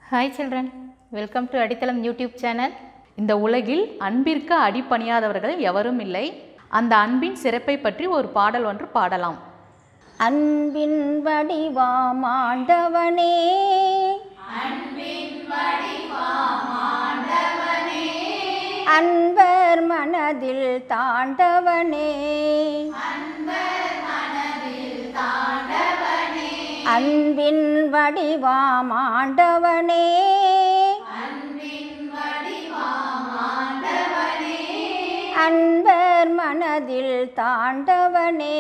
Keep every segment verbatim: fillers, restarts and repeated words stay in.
Hi children, welcome to Adithalam YouTube channel. இந்த உலகில் அன்பிற்கு அடிபணியாதவர்கள் எவரும் இல்லை. அந்த அன்பின் சிறப்பை பற்றி ஒரு பாடல் ஒன்று பாடலாம். அன்பின் வடிவாம் ஆண்டவனே, அன்பின் வடிவாம் ஆண்டவனே, அன்பர் மனதில் தாண்டவனே, அன்பர் மனதில் தாண்டவனே, அன்பின் வடிவாம் ஆண்டவனே, அன்பின் வடிவாம் ஆண்டவனே, அன்பர் மனதில் தாண்டவனே,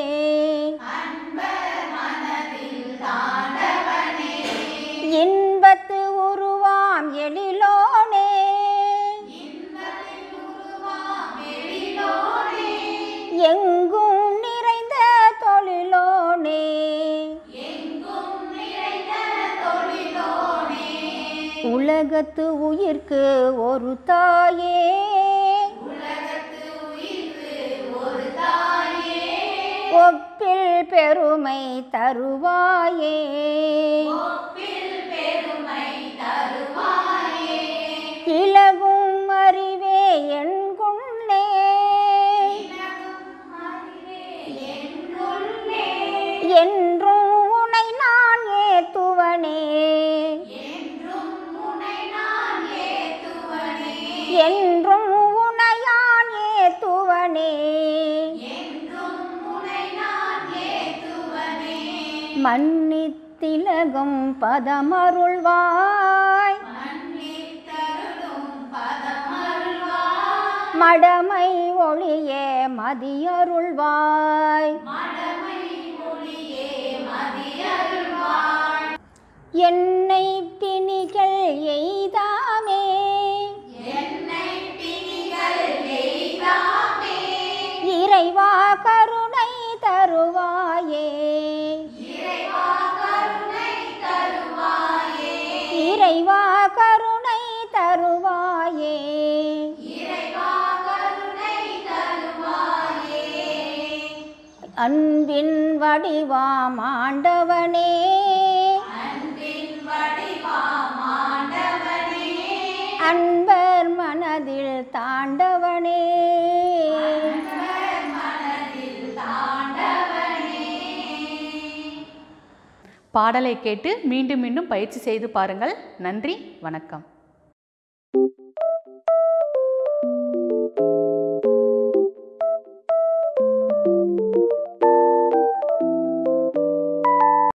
அன்பர் மனதில் தாண்டவனே, இன்பத்து உருவாம் எழிலோனே, இன்பத்தில் உருவாம் எழிலோனே, எங்கும் நிறைந்த தொழிலோனே, எங்கும் நிறைந்த தொழிலோனே, உலகத்து உயிர்க்கு ஒரு தாயே, உலகத்து உயிர்க்கு ஒரு தாயே, ஒப்பில் பெருமை தருவாயே, ஒப்பில் பெருமை தருவாயே, இலகும் அறிவே என்குள்ளே, இலகும் அறிவே என்குள்ளே, என்றும் உனை நான் ஏத்துவனே, என்றும் உனை நான் ஏத்துவனே, என்றும் உனையான் ஏத்துவனே, என்றும் உனை நான் ஏத்துவனே, மன்னித்திலகும் பதமருள்வாய், மன்னித்தருளும் பதமருள்வாய், மடமை ஒளியே மதியருள்வாய், மடமை ஒளியே மதியருள்வாய், என்னை பிணிகள் எய்தாமே, என்னை பிணிகள் எய்தாமே, இறைவா கருணை தருவாயே, இறைவா கருணை தருவாயே, இறைவா கருணை தருவாயே, இறைவா கருணை தருவாயே, அன்பின் வடிவாம் ஆண்டவனே, அன்பின் வடிவாம் ஆண்டவனே, அன்பர் மனதில் தாண்டவனே, அன்பர் மனதில் தாண்டவனே. பாடலை கேட்டு மீண்டும் மீண்டும் பயிற்சி செய்து பாருங்கள். நன்றி, வணக்கம்.